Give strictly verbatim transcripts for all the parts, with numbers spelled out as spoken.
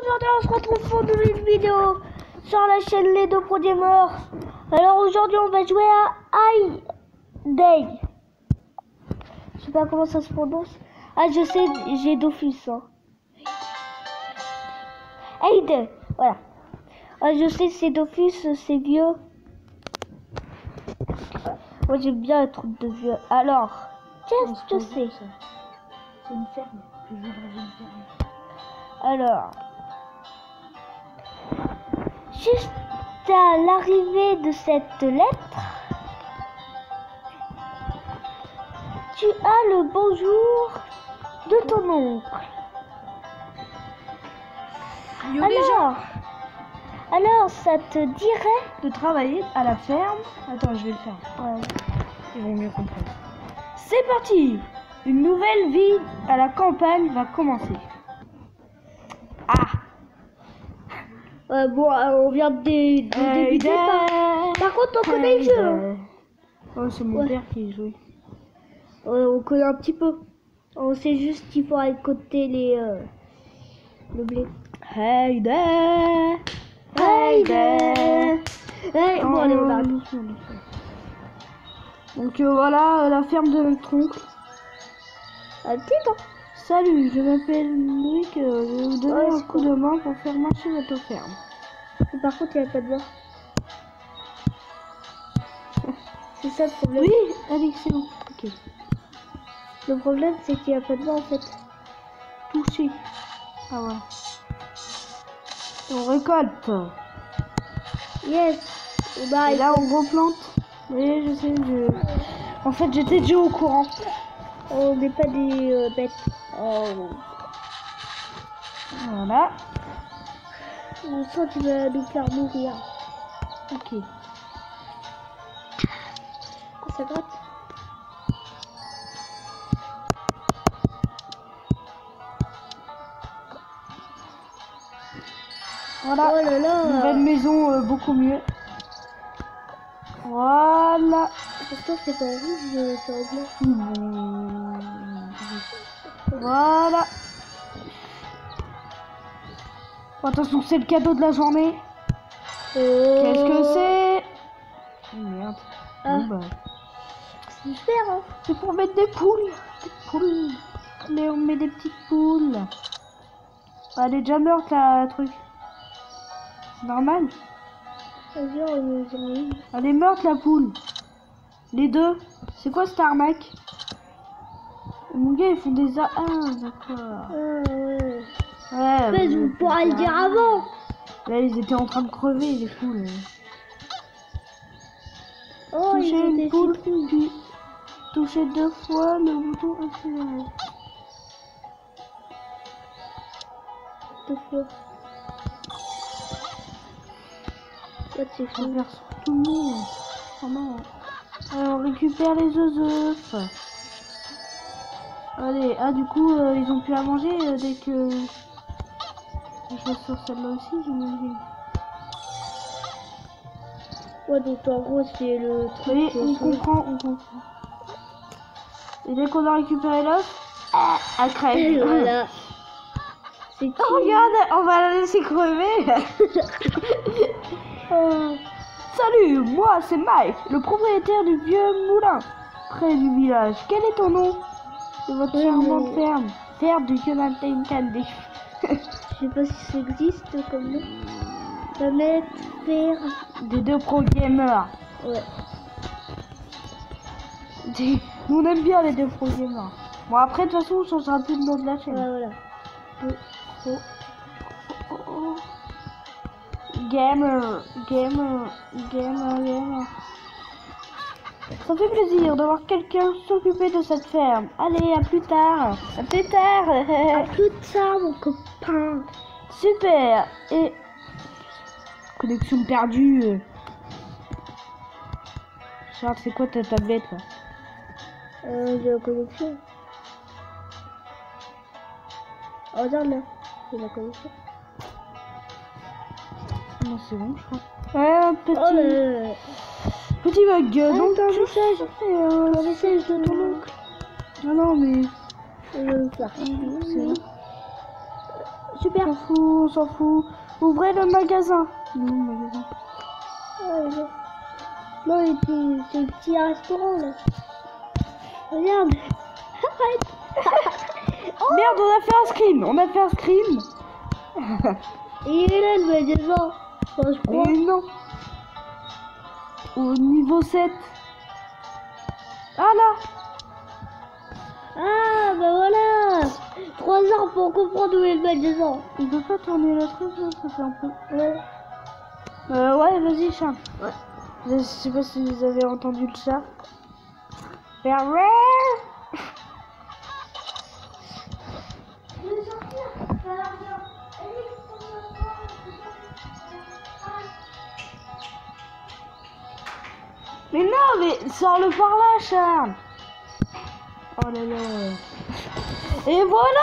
aujourd'hui on se retrouve pour une nouvelle vidéo sur la chaîne Les Deux Pro Gamers. Alors aujourd'hui on va jouer à Hay Day. Je sais pas comment ça se prononce. Ah je sais, j'ai Dofus. Hein. Hay Day, voilà. Ah, je sais c'est Dofus, c'est vieux. Moi j'aime bien les trucs de vieux. Alors, qu'est-ce que c'est? C'est une ferme. Je vis dans une ferme. Alors, juste à l'arrivée de cette lettre, tu as le bonjour de ton oncle. Alors, alors ça te dirait De travailler à la ferme. Attends, je vais le faire. ouais. Ils vont mieux comprendre. C'est parti. Une nouvelle vie à la campagne va commencer. Ah. Euh, bon, euh, on vient de, dé de Hey débuter. Par... par contre, on connaît le jeu. Hein. Oh, c'est mon Ouais. père qui joue. Ouais, on connaît un petit peu. On sait juste qu'il faut récolter les euh, le blé. Hey there. Hey there. Hey, bon, allez, on arrête. Donc euh, voilà euh, la ferme de notre oncle. Un petit temps. Salut, je m'appelle Luc. euh, je vais vous donner Ouais, un c'est coup de main pour faire marcher votre ferme. Mais par contre, il n'y a pas de voix. C'est ça le problème. Oui, allez, c'est bon. Ok. Le problème, c'est qu'il n'y a pas de voix en fait. Toucher. Ah voilà. On récolte. Yes. Et bah, Et là, on replante. Oui, je sais. Je... En fait, j'étais déjà au courant. on n'est pas des euh, bêtes. Oh. Voilà. On sent qu'il va nous faire mourir. Ok. Ça gratte. Voilà. Oh là là. Nouvelle maison, euh, beaucoup mieux. Voilà. Pourtant, c'est pas rouge, euh, c'est en blanc. Voilà. Bon, attention, c'est le cadeau de la journée. Oh. Qu'est-ce que c'est? Oh, merde. Ah. Bon, bah, C'est super, hein. c'est pour mettre des poules. Des poules. Allez, on met des petites poules. Ah, elle est déjà morte, la truc. C'est normal. Vas-y, on j'en ai une. Elle est morte, la poule. Les deux. C'est quoi cette arnaque? Mon gars, ils font des... A... Ah, d'accord. Ah ouais. Ouais. Mais vous- vous pourrez le dire avant. Là, ils étaient en train de crever, les poules. Oh, ils Toucher ont une des poule, citrouilles. puis toucher deux fois le bouton accéléré. Deux fois. Ouais, c'est On fini. va faire sur tout le monde. Oh non. Alors, on récupère les œufs. Allez, ah du coup, euh, ils ont pu à manger euh, dès que... Je vais sur celle-là aussi, j'imagine. Ouais, donc en gros, c'est le truc. Oui, euh, on sur- comprend, on comprend. Et dès qu'on a récupéré l'œuf, ah, elle Et crève. voilà. C'est qui? Oh, regarde, on va la laisser crever. Euh, Salut, moi c'est Mike, le propriétaire du vieux moulin près du village. Quel est ton nom? C'est votre Oui, charmante mais- ferme. Ferme du Canadian Candy. Je sais pas si ça existe comme nom. La mettre faire. Des deux pro gamers. Ouais. Des- Nous on aime bien les deux pro gamers. Bon après de toute façon on changera plus le nom de la Ouais, chaîne. voilà. Deux pro oh, oh. Gamer, gamer, gamer, gamer. Ça fait plaisir de voir quelqu'un s'occuper de cette ferme. Allez, à plus tard. À plus tard. À plus tard, mon copain. Super. Et connexion perdue. Charles, c'est quoi ta tablette là? Euh, j'ai la connexion. Oh, regarde là. J'ai la connexion. Non, c'est bon, je crois. Ouais, un petit, Oh là là. petit bug. Ah, donc, t'as un je message. sais, euh, Un message de ton oncle. Non, non, mais Je vais le faire. c'est bon. super. On s'en fout, on s'en fout. Ouvrez le magasin. Non, le magasin. Ouais, ouais. Non, il était- c'est un petit restaurant là. Regarde. Oh merde, on a fait un screen. On a fait un screen. Et il est là le magasin. Enfin, je crois. Et non. Au niveau sept. Ah là. Ah, bah voilà. Trois heures pour comprendre où est le magasin. Il peut pas tourner le truc là, ça fait un peu. Ouais. Euh, ouais, vas-y, chat. Ouais. Je sais pas si vous avez entendu le chat. Faire ouais. Mais non, mais sors-le par là, Charles. Oh là là. Et voilà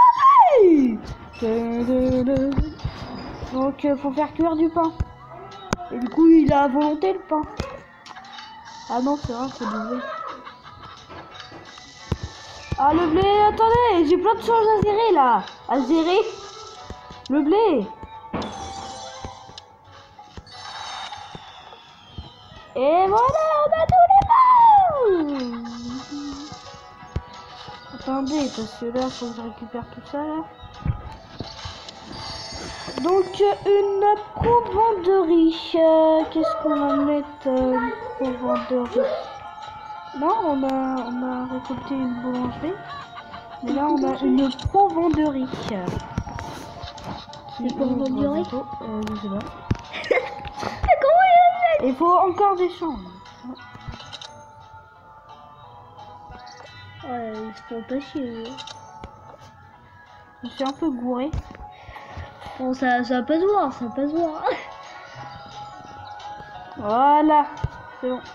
la volonté. Donc, euh, faut faire cuire du pain. Et du coup, il a à volonté le pain. Ah non, c'est vrai, faut du blé. Ah, le blé, attendez, j'ai plein de choses à zérer là. À zérer. Le blé. Et voilà, on a tous les pains. Attendez, parce que là, faut que je récupère tout ça là. Donc, une provenderie. Euh, Qu'est-ce qu'on va mettre euh, une provenderie? Non, on a, on a récolté une boulangerie. Mais là, on a une provenderie. Une provenderie? euh, Je sais pas. Comment il a fait? Il faut encore des chambres. Ouais, ils se font pas chier. Je suis un peu gouré. Bon, ça, ça peut se voir, ça peut se voir. Voilà, c'est bon.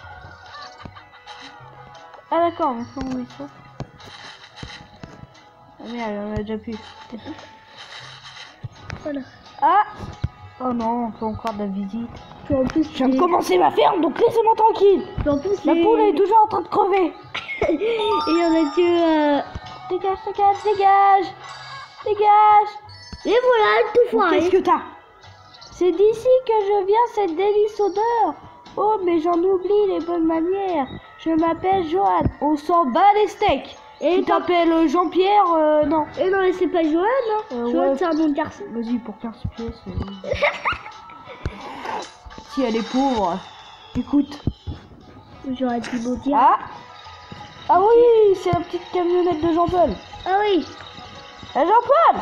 Ah d'accord, maintenant on met ça. Ah merde, on a déjà pu. Voilà. Ah. Oh non, on fait encore de la visite. Puis en plus, Je viens de les- commencer ma ferme, donc laissez-moi tranquille. puis en plus, La les- poule est toujours en train de crever. Et il y en a que... Euh... Dégage, dégage, dégage. Dégage. Et voilà, tout Mais foiré. qu'est-ce que t'as? C'est d'ici que je viens, cette délice odeur. Oh, mais j'en oublie les bonnes manières. Je m'appelle Johan. On s'en bat les steaks. Et tu t'as- t'appelles Jean-Pierre euh, Non. Et non, mais c'est pas Johan, hein. Euh, Johan, ouais. c'est un nom de garçon. Vas-y, pour quinze pièces. euh. Si elle est pauvre. Écoute. J'aurais dit bon dire. Ah. Ah oui, c'est la petite camionnette de Jean-Paul. Ah oui. Eh, Jean-Paul.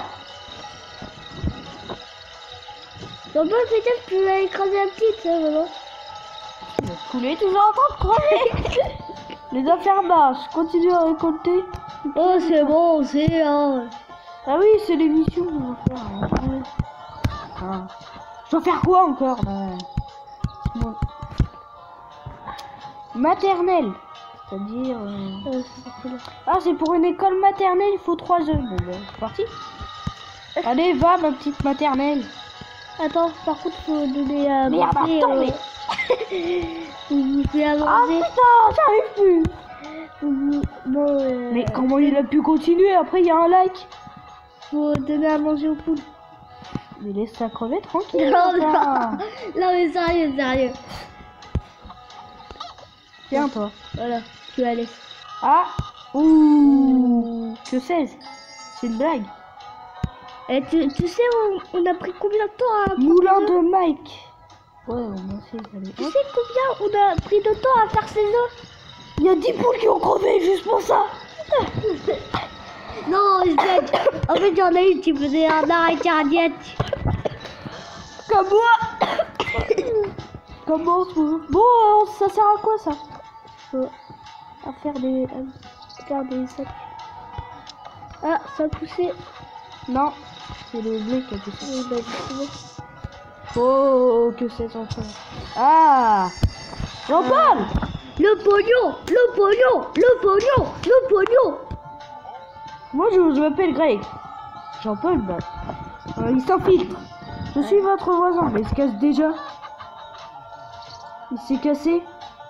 Donc, bon, peut-être que tu vas écraser la petite, ça, maman. Le poulet est toujours en train de crever. Les affaires basses, continue à récolter. Oh, c'est bon, c'est... Hein. Ah oui, c'est l'émission qu'on va faire. hein. Ah. Je dois faire quoi encore là? Bon. Maternelle. C'est-à-dire... euh, Euh, c'est parti, là. Ah, c'est pour une école maternelle, il faut trois œufs. Bon, ben, c'est parti. Allez, va, ma petite maternelle. Attends, par contre, faut donner à Merde, bouffer, attends, euh, mais... Vous bouffez à Ah manger. putain, j'arrive plus. Vous bou- Non, euh, Mais comment il a pu continuer? Après, il y a un like. Faut donner à manger aux poules. Mais laisse ça crever tranquille. Non, non. enfin. Non, mais sérieux, sérieux. Tiens, toi. Voilà, tu la laisses. Ah. Ouh. Que c'est? C'est une blague. Et tu, tu sais, on, on a pris combien de temps à... Moulin de Mike. Ouais, on a fait. Allez, Tu hop. sais combien on a pris de temps à faire ces œufs? Il y a dix poules qui ont crevé juste pour ça. Non, je blague. En fait, j'en ai une qui faisait un arrêt cardiaque. Comme moi. Comment ça? Bon, euh, ça sert à quoi ça? Euh, à faire des... à faire des sacs. Ah, ça a poussé. Non, c'est le blé qui a poussé. Oui, bah, justement. Oh, que c'est enfin. Ah, Jean-Paul. Le pognon, le pognon, le pognon, le pognon. Moi, je, je m'appelle Greg. Jean-Paul, bah, euh, il s'infiltre. Je suis votre voisin, mais il se casse déjà. Il s'est cassé.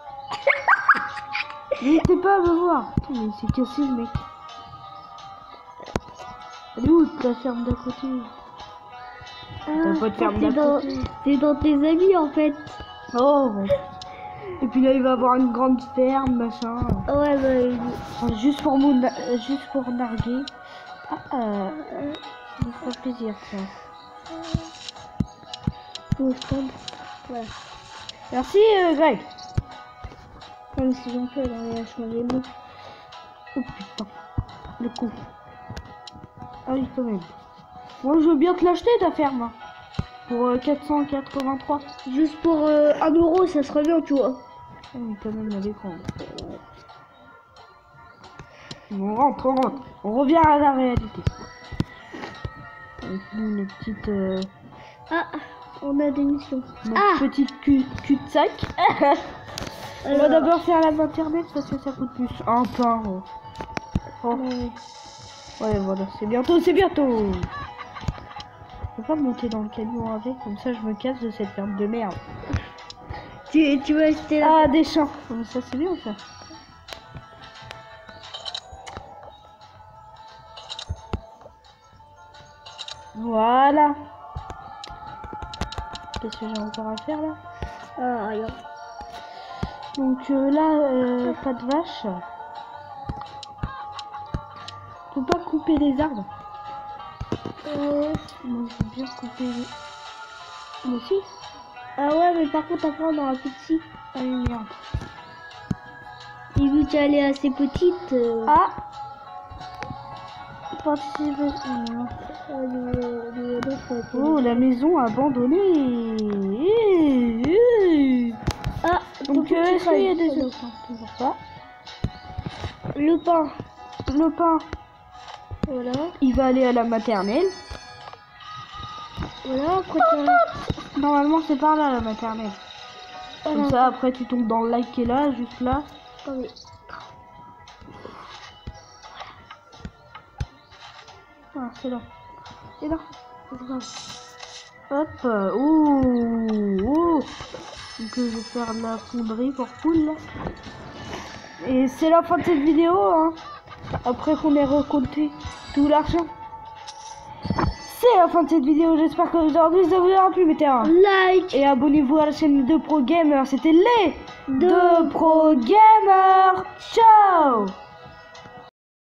N'hésitez pas à me voir. Putain, mais il s'est cassé, le mec. Elle est où la ferme d'à côté? T'as pas de ferme c'est d'à dans, côté. c'est dans tes amis en fait. Oh bon. Et puis là il va avoir une grande ferme, machin. Ouais, bah, Enfin, juste pour mon, euh, juste pour narguer. Ah, euh, ça me ferait plaisir ça. au stand. Ouais. Merci euh, Greg. Non, mais c'est gentil, là, il a changé les mots. Oh putain, le con. Ah oui quand même. Moi je veux bien te l'acheter ta ferme. Hein. Pour euh, quatre cent quatre-vingt-trois. Juste pour euh, un euro, ça serait bien, tu vois. Ah oui quand même à l'écran. On rentre, on rentre. On revient à la réalité. Avec nous, nos petites... Euh, Ah, on a des missions. nos Ah petites cul, cul de sac. On va Alors, d'abord faire la maternelle parce que ça coûte plus. Un pain. Oh. Oh. ouais. Ouais, voilà, c'est bientôt, c'est bientôt. Je peux pas monter dans le camion avec, comme ça je me casse de cette ferme de merde. Tu, tu vas acheter la... Ah, des champs. Oh, ça c'est bien ça. Voilà. Qu'est-ce que j'ai encore à faire là? Ah, rien. Donc euh, là, euh, pas de vache. Faut pas couper les arbres. Euh, Moi je veux bien couper les... Moi aussi. Ah ouais, mais par contre, après, on aura plus de scie. Ah oui, merde. Et vu qu'elle est assez petite... Euh... Ah, participer. Euh, ah, le- le- le- faut appeler Oh, le- la maison abandonnée. Eh, eh. Ah, Donc, ton petit euh, est-ce qu'il y a crâne. des autres? Toujours pas. Le pain. Le pain, Voilà. il va aller à la maternelle. Voilà, après, tu Normalement, c'est par là la maternelle. Comme ça, après, tu tombes dans le lac qui est là, juste là. Attendez. Ah, c'est là. C'est là. Hop. euh, Ouh. Ouh. Donc, euh, je vais faire de la fonderie pour poule là. Et c'est la fin de cette vidéo, hein. Après qu'on ait récolté tout l'argent. C'est la fin de cette vidéo. J'espère qu'aujourd'hui ça vous aura plu. Mettez un Like. et abonnez-vous à la chaîne de Pro Gamer. C'était les De deux Pro Gamer. Ciao.